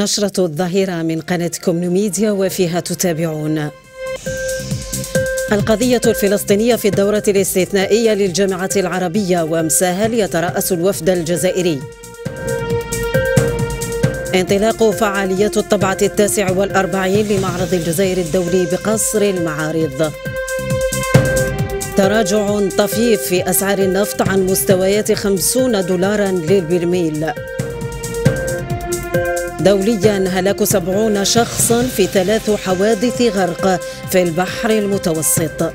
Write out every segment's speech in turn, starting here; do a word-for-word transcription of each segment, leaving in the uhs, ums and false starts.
نشرة الظهيرة من قناتكم نوميديا وفيها تتابعون: القضية الفلسطينية في الدورة الاستثنائية للجامعة العربية، ومساهل يترأس الوفد الجزائري. انطلاق فعاليات الطبعة التاسع والأربعين لمعرض الجزائر الدولي بقصر المعارض. تراجع طفيف في أسعار النفط عن مستويات خمسين دولارا للبرميل. دوليا هلاك سبعون شخصا في ثلاث حوادث غرق في البحر المتوسط.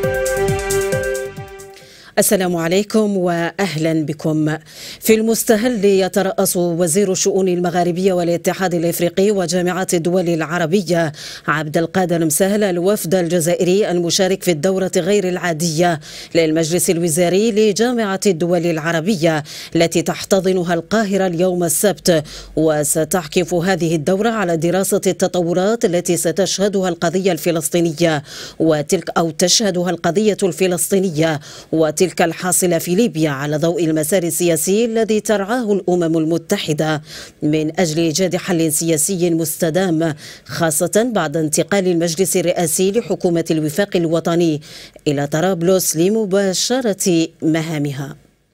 السلام عليكم وأهلا بكم. في المستهل يترأس وزير الشؤون المغاربية والاتحاد الإفريقي وجامعة الدول العربية عبد القادر مسهل الوفد الجزائري المشارك في الدورة غير العادية للمجلس الوزاري لجامعة الدول العربية التي تحتضنها القاهرة اليوم السبت. وستحكف هذه الدورة على دراسة التطورات التي ستشهدها القضية الفلسطينية وتلك أو تشهدها القضية الفلسطينية وتلك تلك الحاصلة في ليبيا على ضوء المسار السياسي الذي ترعاه الأمم المتحدة من أجل إيجاد حل سياسي مستدام، خاصة بعد انتقال المجلس الرئاسي لحكومة الوفاق الوطني إلى طرابلس لمباشرة مهامها.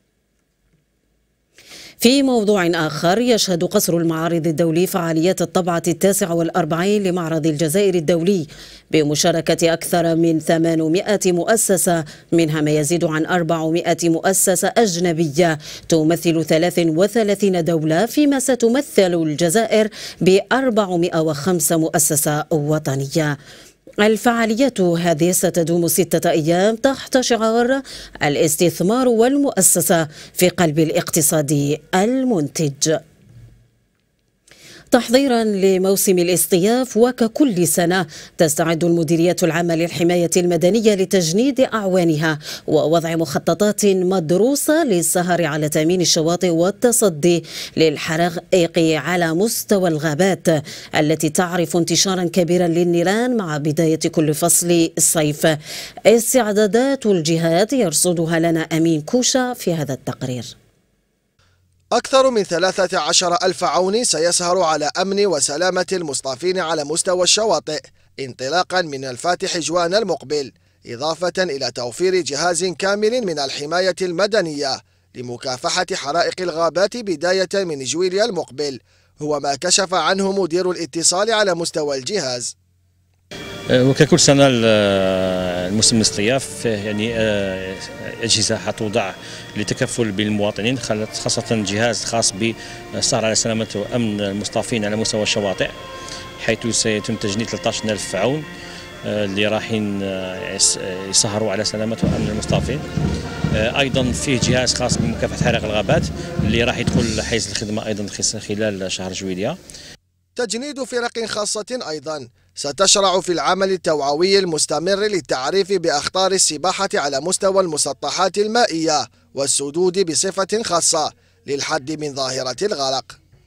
في موضوع آخر، يشهد قصر المعارض الدولي فعاليات الطبعة التاسع والأربعين لمعرض الجزائر الدولي بمشاركة أكثر من ثمانمائة مؤسسة، منها ما يزيد عن أربعمائة مؤسسة أجنبية تمثل ثلاث وثلاثين دولة، فيما ستمثل الجزائر ب أربعمائة وخمسة مؤسسة وطنية. الفعاليات هذه ستدوم ستة أيام تحت شعار الاستثمار والمؤسسة في قلب الاقتصاد المنتج. تحضيرا لموسم الاصطياف، وككل سنة تستعد المديرية العامة للحماية المدنية لتجنيد أعوانها ووضع مخططات مدروسة للسهر على تأمين الشواطئ والتصدي للحرائق على مستوى الغابات التي تعرف انتشارا كبيرا للنيران مع بداية كل فصل الصيف. استعدادات الجهات يرصدها لنا أمين كوشا في هذا التقرير. أكثر من ثلاثة عشر ألف عون سيسهر على أمن وسلامة المصطافين على مستوى الشواطئ انطلاقا من الفاتح جوان المقبل، إضافة إلى توفير جهاز كامل من الحماية المدنية لمكافحة حرائق الغابات بداية من جويليا المقبل، هو ما كشف عنه مدير الاتصال على مستوى الجهاز. وككل سنة الموسم الاصطياف يعني أجهزة حتوضع لتكفل بالمواطنين، خاصة جهاز خاص بالسهر على سلامة وأمن المصطافين على مستوى الشواطئ، حيث سيتم تجنيد ثلاثة عشر ألف عون اللي رايحين يسهروا على سلامة وأمن المصطافين. أيضا فيه جهاز خاص بمكافحة حرائق الغابات اللي راح يدخل حيز الخدمة أيضا خلال شهر جويليا. تجنيد فرق خاصة أيضا ستشرع في العمل التوعوي المستمر للتعريف بأخطار السباحة على مستوى المسطحات المائية والسدود بصفة خاصة للحد من ظاهرة الغرق.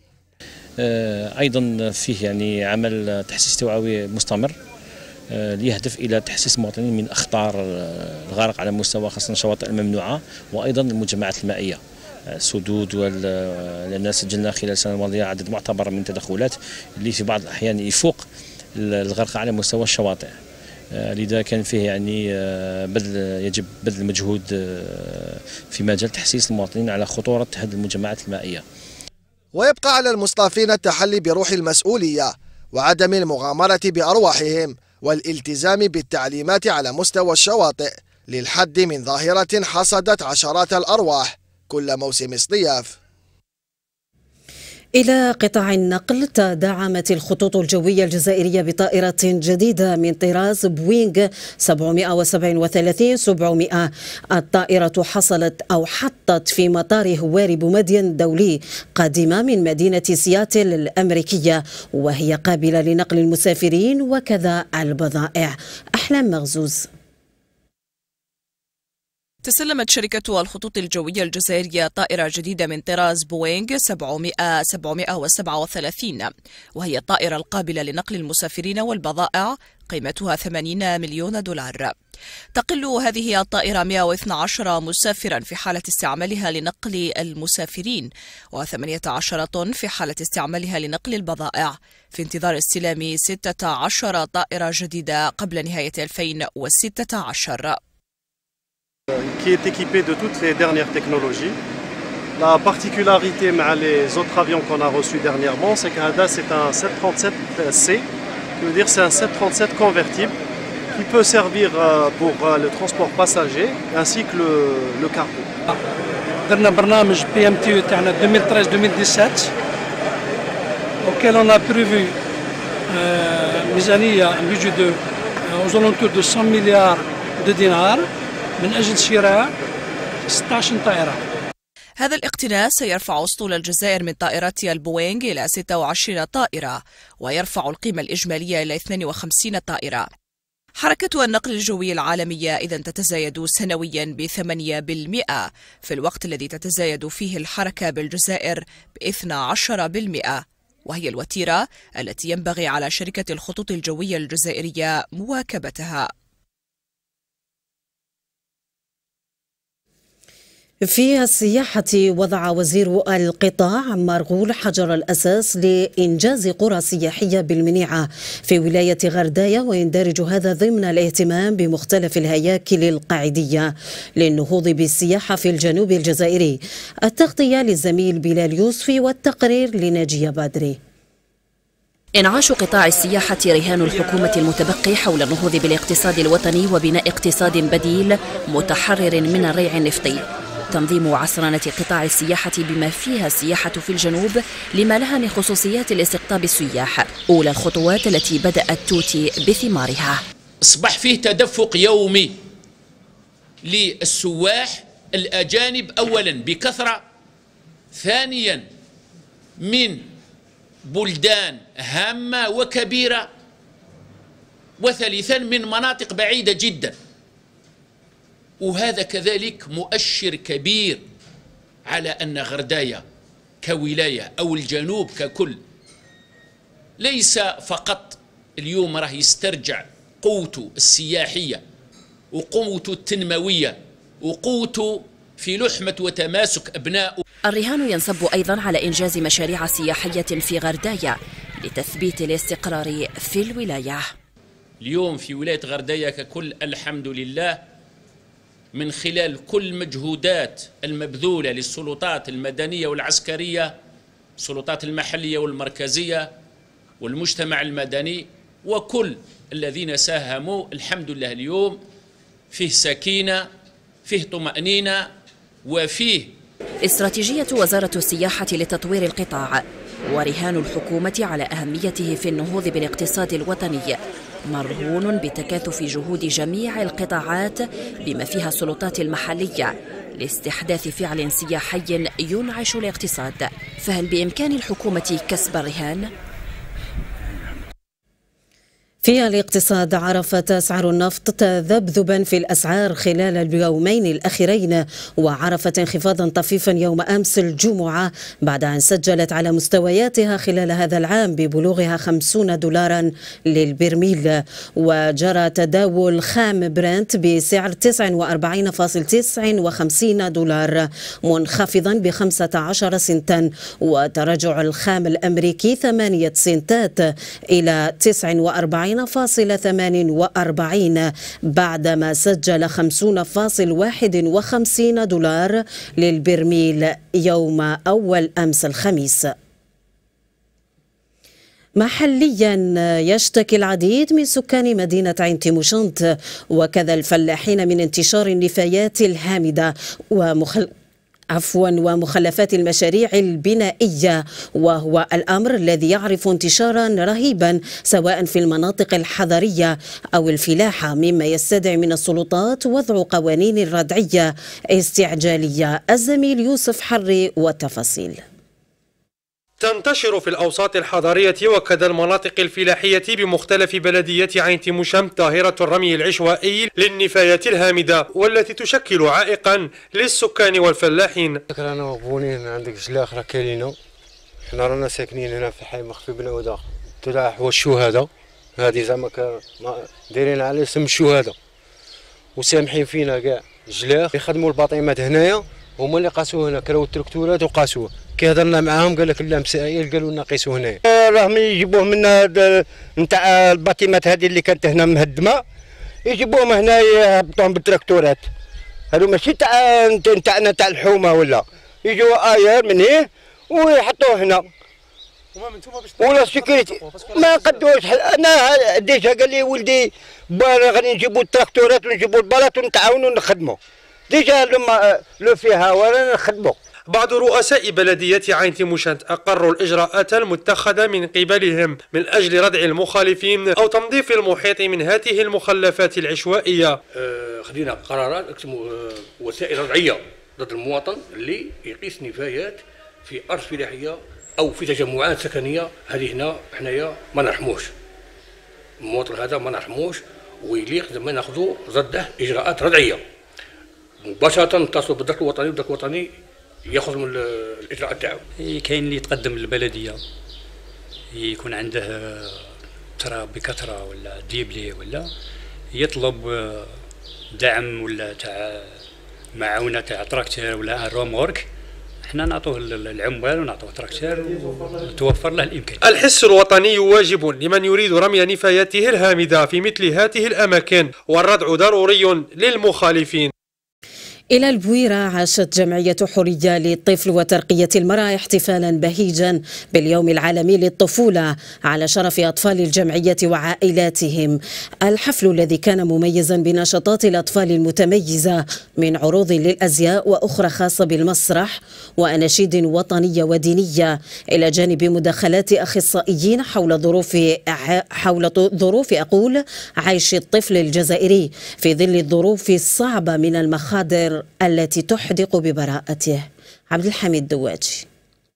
أيضا فيه يعني عمل تحسيس توعوي مستمر ليهدف إلى تحسيس المواطنين من أخطار الغرق على مستوى خاصة الشواطئ الممنوعة وأيضا المجمعات المائية السدود. لأن سجلنا خلال السنة الماضية عدد معتبر من التدخلات اللي في بعض الأحيان يفوق الغرق على مستوى الشواطئ، لذا كان فيه يعني بذل يجب بذل مجهود في مجال تحسيس المواطنين على خطورة هذه المجمعات المائية. ويبقى على المصطافين التحلي بروح المسؤولية وعدم المغامرة بأرواحهم والالتزام بالتعليمات على مستوى الشواطئ للحد من ظاهرة حصدت عشرات الأرواح كل موسم اصطياف. إلى قطاع النقل، تدعمت الخطوط الجوية الجزائرية بطائرة جديدة من طراز بوينغ سبعمائة وسبعة وثلاثين سبعمائة. الطائرة حصلت أو حطت في مطار هواري بومدين الدولي قادمة من مدينة سياتل الأمريكية، وهي قابلة لنقل المسافرين وكذا البضائع. أحلام مغزوز. تسلمت شركة الخطوط الجوية الجزائرية طائرة جديدة من طراز بوينغ سبعمائة سبعمائة وسبعة وثلاثين، وهي الطائرة القابلة لنقل المسافرين والبضائع، قيمتها ثمانين مليون دولار. تقل هذه الطائرة مئة واثني عشر مسافرا في حالة استعمالها لنقل المسافرين، وثمانية عشر طن في حالة استعمالها لنقل البضائع، في انتظار استلام ستة عشر طائرة جديدة قبل نهاية ألفين وستة عشر. qui est équipé de toutes les dernières technologies. La particularité مع les autres avions qu'on a reçus dernièrement, c'est que c'est un sept cent trente-sept C, qui veut dire c'est un sept cent trente-sept convertible qui peut servir pour le transport passager ainsi que le, le cargo. درنا برنامج بي ام تي تاعنا ألفين وثلاثة عشر ألفين وسبعطاش auquel on a prévu ميزانية un budget de aux alentours de cent milliards de dinars من أجل شراء ستة عشر طائرة. هذا الاقتناء سيرفع أسطول الجزائر من طائرات البوينغ إلى ستة وعشرين طائرة، ويرفع القيمة الإجمالية إلى اثنين وخمسين طائرة. حركة النقل الجوي العالمية إذن تتزايد سنويا بثمانية بالمئة، في الوقت الذي تتزايد فيه الحركة بالجزائر باثني عشر بالمئة، وهي الوتيرة التي ينبغي على شركة الخطوط الجوية الجزائرية مواكبتها. في السياحة وضع وزير القطاع مرغول حجر الأساس لإنجاز قرى سياحية بالمنيعة في ولاية غرداية، ويندرج هذا ضمن الاهتمام بمختلف الهياكل القاعدية للنهوض بالسياحة في الجنوب الجزائري. التغطية للزميل بلال يوسفي والتقرير لناجية بدري. إنعاش قطاع السياحة رهان الحكومة المتبقي حول النهوض بالاقتصاد الوطني وبناء اقتصاد بديل متحرر من الريع النفطي. تنظيم وعصرنة قطاع السياحة بما فيها السياحة في الجنوب لما لها من خصوصيات لاستقطاب السياح، أولى الخطوات التي بدأت توتي بثمارها. أصبح فيه تدفق يومي للسواح الأجانب، أولا بكثرة، ثانيا من بلدان هامة وكبيرة، وثالثا من مناطق بعيدة جدا. وهذا كذلك مؤشر كبير على أن غرداية كولاية أو الجنوب ككل ليس فقط اليوم راه يسترجع قوته السياحية وقوته التنموية وقوته في لحمة وتماسك أبنائه. الرهان ينصب أيضا على إنجاز مشاريع سياحية في غرداية لتثبيت الاستقرار في الولاية. اليوم في ولاية غرداية ككل الحمد لله، من خلال كل مجهودات المبذولة للسلطات المدنية والعسكرية، السلطات المحلية والمركزية والمجتمع المدني وكل الذين ساهموا، الحمد لله اليوم فيه سكينة، فيه طمأنينة، وفيه استراتيجية وزارة السياحة لتطوير القطاع، ورهان الحكومة على أهميته في النهوض بالاقتصاد الوطني مرهون بتكاثف جهود جميع القطاعات بما فيها السلطات المحلية لاستحداث فعل سياحي ينعش الاقتصاد. فهل بإمكان الحكومة كسب الرهان؟ في الاقتصاد، عرفت أسعار النفط تذبذبا في الأسعار خلال اليومين الأخيرين، وعرفت انخفاضا طفيفا يوم أمس الجمعة بعد أن سجلت على مستوياتها خلال هذا العام ببلوغها خمسين دولارا للبرميل. وجرى تداول خام برنت بسعر تسعة وأربعين فاصلة تسعة وخمسين دولار منخفضا بخمسة عشر سنتا، وتراجع الخام الأمريكي ثمانية سنتات إلى تسعة وأربعين فاصلة ثمانية وأربعين بعدما سجل خمسين فاصلة واحد وخمسين دولار للبرميل يوم أول أمس الخميس. محليا، يشتكي العديد من سكان مدينة عين تيموشنت وكذا الفلاحين من انتشار النفايات الهامدة ومخل عفوا ومخلفات المشاريع البنائية، وهو الأمر الذي يعرف انتشارا رهيبا سواء في المناطق الحضرية أو الفلاحة، مما يستدعي من السلطات وضع قوانين ردعية استعجالية. الزميل يوسف حري والتفاصيل. تنتشر في الأوساط الحضرية وكذا المناطق الفلاحية بمختلف بلديات عين تيموشام ظاهرة الرمي العشوائي للنفايات الهامدة والتي تشكل عائقا للسكان والفلاحين. رانا مغبونين عندك جلاخ راه كاينين، حنا رانا ساكنين هنا في حي مخفي بن عوده طلع هو الشهداء، هذه زعما دايرين على اسم الشهداء وسامحين فينا كاع. جلاخ يخدموا الباطيمات هنايا هما اللي قاسوه هنا، كراو التركتورات وقاسوه. كي هضرنا معاهم قال لك لا مسائل، قالوا لنا قيسوا هنا. راهم يجيبوه من نتاع الباطيمات هذه اللي كانت هنا مهدمه، يجيبوهم هنا يهبطوهم بالتركتورات. هذو ماشي تاع نتاعنا تاع الحومه ولا، يجوا اير من هيه ويحطوه هنا. ولا سكيورتي ما قدوش. انا ديجا قال لي ولدي غادي نجيبوا التراكتورات ونجيبوا البلاط ونتعاونوا نخدموا. ديجا لما لو فيها ولا نخدموا. بعض رؤساء بلدية عين تيموشان أقروا الإجراءات المتخذة من قبلهم من أجل ردع المخالفين أو تنظيف المحيط من هذه المخلفات العشوائية. آه خدينا قرارات آه وسائل ردعية ضد المواطن اللي يقيس نفايات في أرض فلاحية أو في تجمعات سكنية. هذه هنا حنايا ما نرحموش المواطن هذا، ما نرحموش، ويليق زعما ناخذوا ضده إجراءات ردعية مباشرة. نتصلوا بالدرك الوطني والدرك الوطني ياخذ من الاجراء تاعو. كاين اللي يتقدم للبلديه يكون عنده تراب بكثره ولا ديبلي ولا يطلب دعم ولا تاع معاونه تاع تراكتور ولا رومورك، احنا نعطوه العمال ونعطوه تراكتور وتوفر له الامكانيات. الحس الوطني واجب لمن يريد رمي نفاياته الهامده في مثل هذه الاماكن، والردع ضروري للمخالفين. إلى البويرة عاشت جمعية حرية للطفل وترقية المرأة احتفالا بهيجا باليوم العالمي للطفولة على شرف أطفال الجمعية وعائلاتهم. الحفل الذي كان مميزا بنشاطات الأطفال المتميزة من عروض للأزياء وأخرى خاصة بالمسرح وأناشيد وطنية ودينية، إلى جانب مداخلات أخصائيين حول ظروف حول ظروف أقول عيش الطفل الجزائري في ظل الظروف الصعبة من المخاضر التي تحدق ببراءته. عبد الحميد دواجي.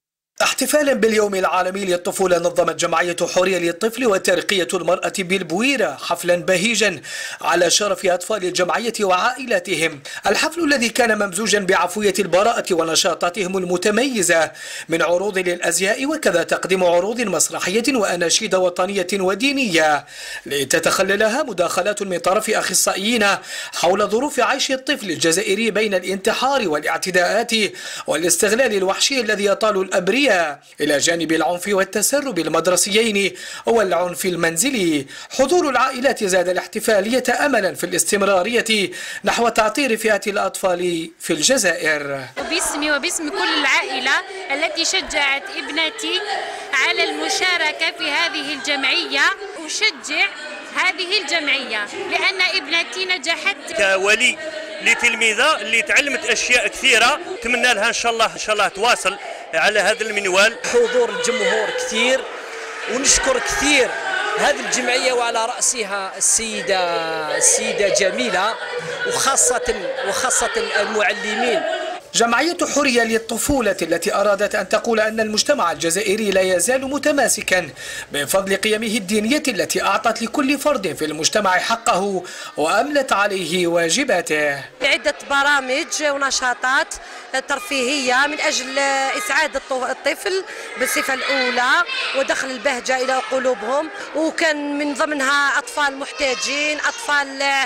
احتفالا باليوم العالمي للطفولة نظمت جمعية حرية للطفل وترقية المرأة بالبويرة حفلا بهيجا على شرف أطفال الجمعية وعائلاتهم. الحفل الذي كان ممزوجا بعفوية البراءة ونشاطاتهم المتميزة من عروض للأزياء وكذا تقديم عروض مسرحية وأناشيد وطنية ودينية، لتتخللها مداخلات من طرف أخصائيين حول ظروف عيش الطفل الجزائري بين الانتحار والاعتداءات والاستغلال الوحشي الذي يطال الأبرياء، إلى جانب العنف والتسرب المدرسيين والعنف المنزلي. حضور العائلات زاد الاحتفالية أملا في الاستمرارية نحو تعطير فئة الأطفال في الجزائر. باسمي وباسم كل العائلة التي شجعت ابنتي على المشاركة في هذه الجمعية، أشجع هذه الجمعية لأن ابنتي نجحت كولي لتلميذة اللي تعلمت أشياء كثيرة. أتمنى لها إن شاء الله إن شاء الله تواصل على هذا المنوال. حضور الجمهور كثير ونشكر كثير هذه الجمعية وعلى رأسها السيدة السيدة جميلة وخاصة وخاصة المعلمين. جمعية حرية للطفولة التي أرادت أن تقول أن المجتمع الجزائري لا يزال متماسكا بفضل قيمه الدينية التي أعطت لكل فرد في المجتمع حقه وأملت عليه واجباته. عدة برامج ونشاطات ترفيهية من أجل إسعاد الطفل بالصفة الأولى ودخل البهجة إلى قلوبهم، وكان من ضمنها أطفال محتاجين، أطفال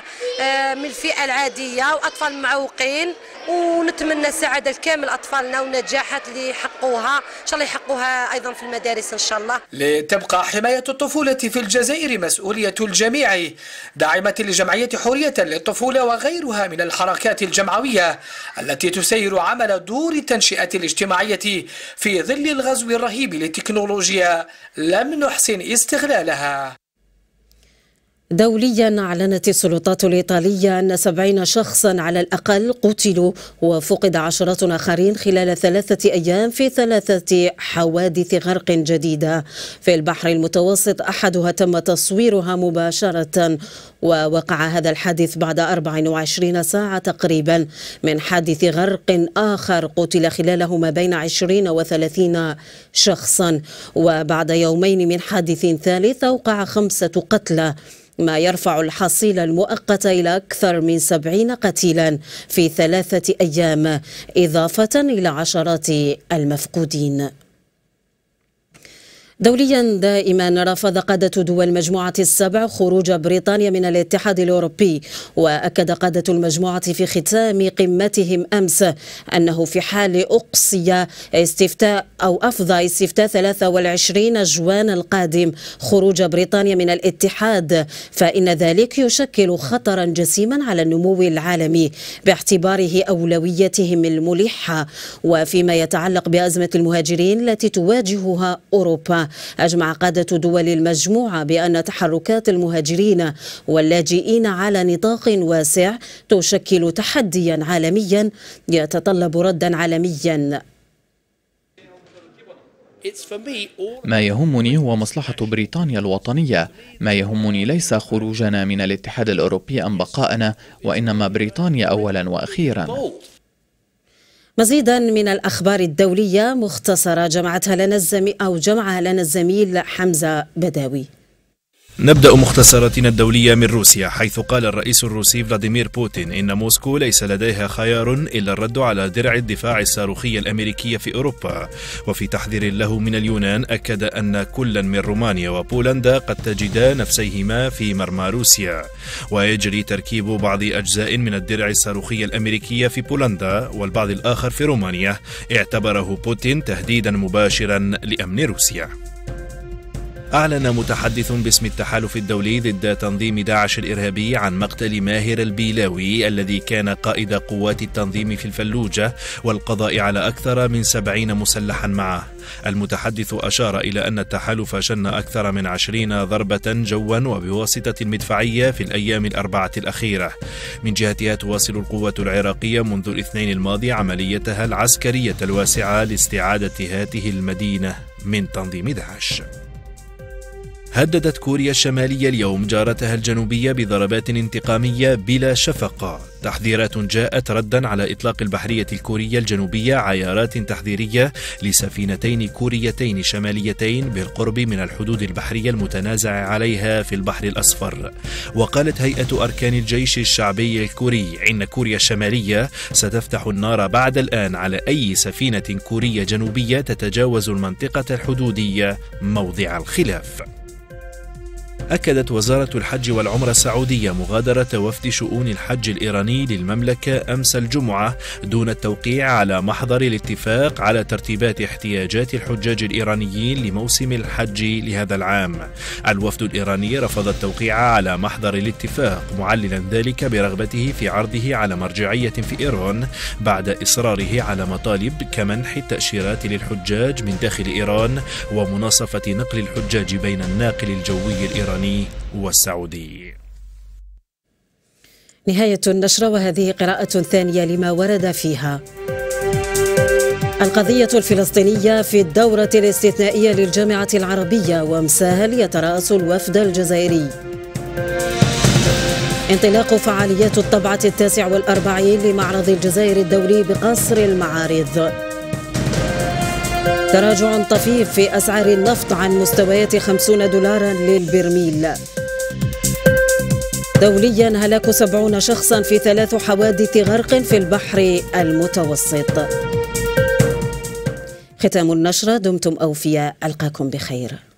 من الفئة العادية وأطفال معوقين، ونتمنى السعادة لكامل أطفالنا ونجاحات اللي يحقوها إن شاء الله يحقوها أيضا في المدارس إن شاء الله. لتبقى حماية الطفولة في الجزائر مسؤولية الجميع، داعمة لجمعية حرية للطفولة وغيرها من الحركات الجمعوية التي تسير عمل دور التنشئة الاجتماعية في ظل الغزو الرهيب للتكنولوجيا لم نحسن استغلالها. دوليا أعلنت السلطات الإيطالية أن سبعين شخصا على الأقل قتلوا وفقد عشرات آخرين خلال ثلاثة أيام في ثلاثة حوادث غرق جديدة في البحر المتوسط، أحدها تم تصويرها مباشرة، ووقع هذا الحادث بعد أربع وعشرين ساعة تقريبا من حادث غرق آخر قتل خلاله ما بين عشرين وثلاثين شخصا، وبعد يومين من حادث ثالث أوقع خمسة قتلى، ما يرفع الحصيلة المؤقتة إلى أكثر من سبعين قتيلا في ثلاثة أيام، إضافة إلى عشرات المفقودين. دوليا دائما رفض قادة دول مجموعة السبع خروج بريطانيا من الاتحاد الأوروبي، وأكد قادة المجموعة في ختام قمتهم أمس أنه في حال أقصي استفتاء أو أفضى استفتاء ثلاثة وعشرين جوان القادم خروج بريطانيا من الاتحاد، فإن ذلك يشكل خطرا جسيما على النمو العالمي باعتباره أولويتهم الملحة. وفيما يتعلق بأزمة المهاجرين التي تواجهها أوروبا، أجمع قادة دول المجموعة بأن تحركات المهاجرين واللاجئين على نطاق واسع تشكل تحديا عالميا يتطلب ردا عالميا. ما يهمني هو مصلحة بريطانيا الوطنية، ما يهمني ليس خروجنا من الاتحاد الأوروبي أم بقاءنا، وإنما بريطانيا أولا وأخيرا. مزيدا من الأخبار الدولية مختصرة جمعتها لنا الزميل أو جمعها لنا الزميل حمزة بداوي. نبدأ مختصراتنا الدولية من روسيا، حيث قال الرئيس الروسي فلاديمير بوتين إن موسكو ليس لديها خيار إلا الرد على درع الدفاع الصاروخي الأمريكي في أوروبا. وفي تحذير له من اليونان، أكد أن كلا من رومانيا وبولندا قد تجدا نفسيهما في مرمى روسيا. ويجري تركيب بعض أجزاء من الدرع الصاروخي الأمريكي في بولندا والبعض الآخر في رومانيا، اعتبره بوتين تهديدا مباشرا لأمن روسيا. أعلن متحدث باسم التحالف الدولي ضد تنظيم داعش الإرهابي عن مقتل ماهر البيلاوي الذي كان قائد قوات التنظيم في الفلوجة والقضاء على أكثر من سبعين مسلحا معه. المتحدث أشار إلى أن التحالف شن أكثر من عشرين ضربة جوا وبواسطة المدفعية في الأيام الأربعة الأخيرة. من جهتها تواصل القوات العراقية منذ الاثنين الماضي عمليتها العسكرية الواسعة لاستعادة هذه المدينة من تنظيم داعش. هددت كوريا الشمالية اليوم جارتها الجنوبية بضربات انتقامية بلا شفقة. تحذيرات جاءت ردا على إطلاق البحرية الكورية الجنوبية عيارات تحذيرية لسفينتين كوريتين شماليتين بالقرب من الحدود البحرية المتنازع عليها في البحر الأصفر. وقالت هيئة أركان الجيش الشعبي الكوري إن كوريا الشمالية ستفتح النار بعد الآن على أي سفينة كورية جنوبية تتجاوز المنطقة الحدودية موضع الخلاف. أكدت وزارة الحج والعمرة السعودية مغادرة وفد شؤون الحج الإيراني للمملكة أمس الجمعة دون التوقيع على محضر الاتفاق على ترتيبات احتياجات الحجاج الإيرانيين لموسم الحج لهذا العام. الوفد الإيراني رفض التوقيع على محضر الاتفاق، معللا ذلك برغبته في عرضه على مرجعية في إيران بعد إصراره على مطالب كمنح التأشيرات للحجاج من داخل إيران ومناصفة نقل الحجاج بين الناقل الجوي الإيراني والسعودي. نهاية النشرة، وهذه قراءة ثانية لما ورد فيها. القضية الفلسطينية في الدورة الاستثنائية للجامعة العربية، ومساهل يترأس الوفد الجزائري. انطلاق فعاليات الطبعة التاسع والأربعين لمعرض الجزائر الدولي بقصر المعارض. تراجع طفيف في أسعار النفط عن مستويات خمسين دولارا للبرميل. دوليا هلاك سبعون شخصا في ثلاث حوادث غرق في البحر المتوسط. ختام النشرة، دمتم أوفياء، ألقاكم بخير.